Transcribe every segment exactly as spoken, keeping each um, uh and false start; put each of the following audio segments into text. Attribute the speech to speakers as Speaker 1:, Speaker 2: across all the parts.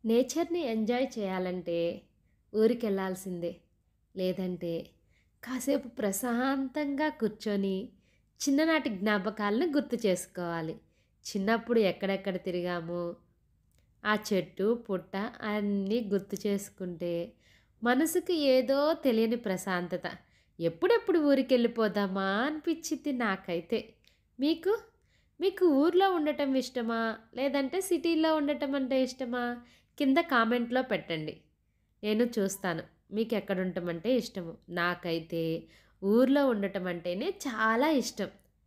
Speaker 1: నేచర్‌ని ఎంజాయ్ చేయాలంటే ఊరికెళ్ళాల్సిందే. లేదంటే కాసేపు ప్రశాంతంగా కూర్చొని చిన్ననాటి జ్ఞాపకాలను గుర్తు చేసుకోవాలి. చిన్నప్పుడు ఎక్కడెక్కడ తిరిగామో, ఆ చెట్టు, పుట్ట అన్నీ గుర్తు చేసుకుంటే మనసుకి ఏదో తెలియని ప్రశాంతత. ఎప్పుడెప్పుడు ఊరికెళ్ళిపోదామా అనిపిచ్చిద్ది నాకైతే. మీకు? మీకు ఊర్లో ఉండటం ఇష్టమా? లేదంటే సిటీలో ఉండటం అంటే ఇష్టమా? కింద కామెంట్‌లో పెట్టండి. నేను చూస్తాను. మీకెక్కడుంటం అంటే ఇష్టమో. నాకైతే ఊర్లో ఉండటం అంటేనే చాలా ఇష్టం.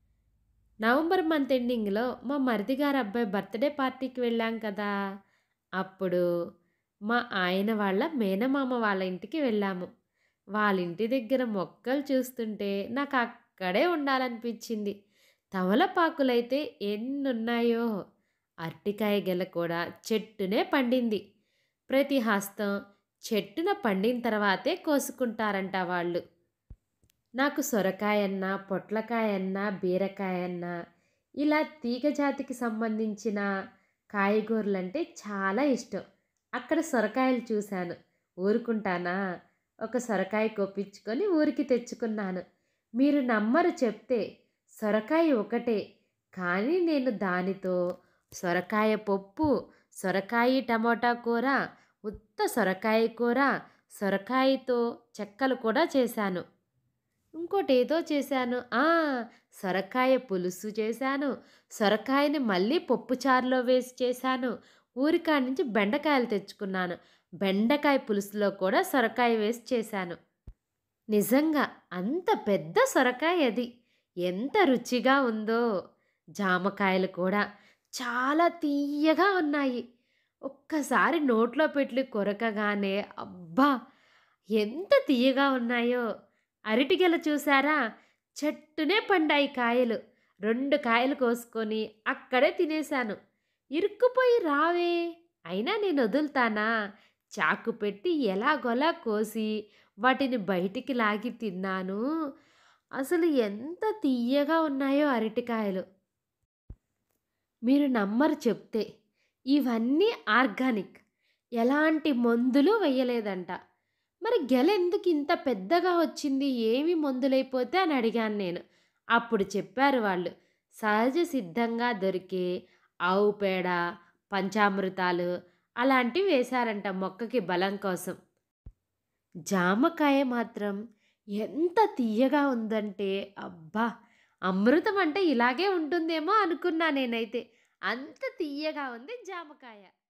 Speaker 1: నవంబర్ మంత్ ఎండింగ్‌లో మా మరిది గారి అబ్బాయి బర్త్‌డే పార్టీకి వెళ్ళాం కదా! అప్పుడు మా ఆయన వాళ్ళ మేనమామ వాళ్ళ ఇంటికి వెళ్ళాము. వాళ్ళింటి దగ్గర మొక్కలు చూస్తుంటే నాకక్కడే ఉండాలనిపించింది. తమలపాకులైతే ఎన్నున్నాయో! అరటికాయ గెల కూడా చెట్టునే పండింది. ప్రతి హస్తం చెట్టున పండిన తర్వాతే కోసుకుంటారంట వాళ్ళు. నాకు సొరకాయన్నా, పొట్లకాయన్నా, బీరకాయన్నా ఇలా తీగ జాతికి సంబంధించిన కాయగూరలంటే చాలా ఇష్టం. అక్కడ సొరకాయలు చూశాను. ఊరుకుంటానా? ఒక సొరకాయ కోపించుకొని ఊరికి తెచ్చుకున్నాను. మీరు నమ్మరు చెప్తే. సొరకాయ ఒకటే. కానీ నేను దానితో సొరకాయ పప్పు, సొరకాయ టమోటా కూర, ఉత్త సొరకాయ కూర, సొరకాయతో చెక్కలు కూడా చేశాను. ఇంకోటేదో చేశాను. ఆ! సొరకాయ పులుసు చేశాను. సొరకాయని మళ్ళీ పప్పు చారులో వేసి చేశాను. ఊరికాడ నుంచి బెండకాయలు తెచ్చుకున్నాను. బెండకాయ పులుసులో కూడా సొరకాయ వేసి చేశాను. నిజంగా అంత పెద్ద సొరకాయ అది. ఎంత రుచిగా ఉందో! జామకాయలు కూడా చాలా తియ్యగా ఉన్నాయి. ఒక్కసారి నోట్లో పెట్టి కొరకగానే అబ్బా! ఎంత తియ్యగా ఉన్నాయో! అరటిగెల చూసారా? చెట్టునే పండాయి కాయలు. రెండు కాయలు కోసుకొని అక్కడే తినేశాను. ఇరుక్కుపోయి రావే! అయినా నేనొదులుతానా? చాకు పెట్టి ఎలాగోలా కోసి వాటిని బయటికి లాగి తిన్నాను. అసలు ఎంత తియ్యగా ఉన్నాయో అరటికాయలు. మీరు నమ్మరు చెప్తే. ఇవన్నీ ఆర్గానిక్. ఎలాంటి మందులు వెయ్యలేదంట. మరి గెలెందుకు ఇంత పెద్దగా వచ్చింది? ఏమి మందులైపోతే అని అడిగాను నేను. అప్పుడు చెప్పారు వాళ్ళు. సహజ సిద్ధంగా దొరికే ఆవు పేడ, పంచామృతాలు అలాంటివి వేశారంట మొక్కకి బలం కోసం. జామకాయ మాత్రం ఎంత తియ్యగా ఉందంటే అబ్బా! అమృతం అంటే ఇలాగే ఉంటుందేమో అనుకున్నా నేనైతే. అంత తియ్యగా ఉంది జామకాయ.